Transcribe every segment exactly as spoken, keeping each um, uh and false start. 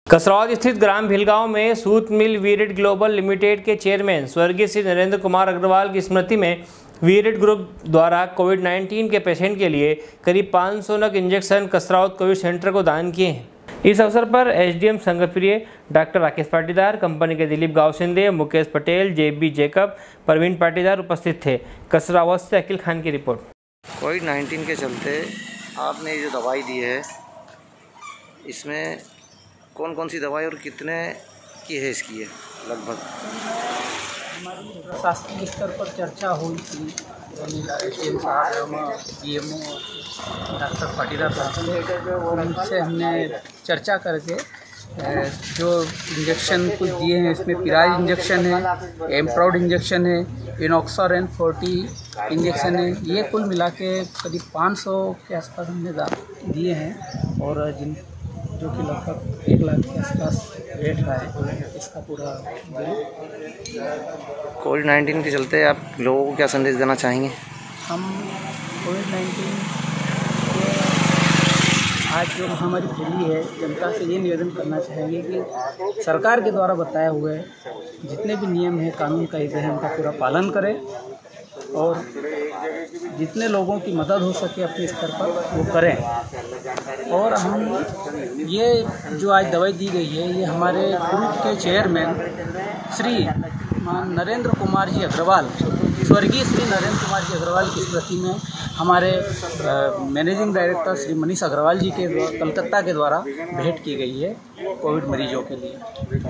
कसरौद स्थित ग्राम भिलगांव में सूत मिल वीरेट ग्लोबल लिमिटेड के चेयरमैन स्वर्गीय श्री नरेंद्र कुमार अग्रवाल की स्मृति में वीरेट ग्रुप द्वारा कोविड नाइन्टीन के पेशेंट के लिए करीब पाँच सौ नग इंजेक्शन कसरौद कोविड सेंटर को दान किए हैं। इस अवसर पर SDM Sanghpriya doctor Rakesh Patidar, company के दिलीप गावसिंदे, मुकेश पटेल, जेबी जैकब, प्रवीण पाटीदार उपस्थित थे। कसरावत से अकील खान की रिपोर्ट। कोविड नाइन्टीन के चलते आपने ये जो दवाई दी है, इसमें कौन कौन सी दवाई और कितने की है इसकी है लगभग? हमारी प्रशासनिक स्तर पर चर्चा हुई थी। एसडीएम साहब, डीएमओ डॉक्टर पाटीदार साहब, उनसे हमने चर्चा करके जो इंजेक्शन कुछ दिए हैं, इसमें पिराज इंजेक्शन है, एम्प्राउड इंजेक्शन है, इनॉक्सारेन फोर्टी इंजेक्शन है, ये कुल मिला के करीब पाँच सौ के आसपास हमने दिए हैं और जिन जो कि लगभग एक लाख के आसपास रेट रहा है इसका पूरा बिल। कोविड नाइन्टीन के चलते आप लोगों को क्या संदेश देना चाहेंगे? हम कोविड नाइन्टीन के आज जो महामारी फैली है, जनता से ये निवेदन करना चाहेंगे कि सरकार के द्वारा बताए हुए जितने भी नियम हैं, कानून कायदे हैं, उनका पूरा पालन करें और जितने लोगों की मदद हो सके अपने स्तर पर वो करें। और हम ये जो आज दवाई दी गई है, ये हमारे ग्रुप के चेयरमैन श्री मान नरेंद्र कुमार जी अग्रवाल, स्वर्गीय श्री नरेंद्र कुमार जी अग्रवाल की स्मृति में हमारे मैनेजिंग डायरेक्टर श्री मनीष अग्रवाल जी के कलकत्ता के द्वारा भेंट की गई है कोविड मरीजों के लिए।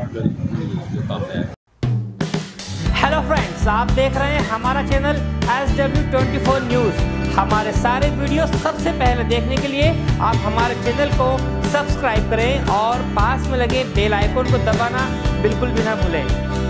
हेलो फ्रेंड्स, आप देख रहे हैं हमारा channel S W twenty four news. हमारे सारे वीडियो सबसे पहले देखने के लिए आप हमारे चैनल को सब्सक्राइब करें और पास में लगे बेल आइकन को दबाना बिल्कुल भी ना भूलें।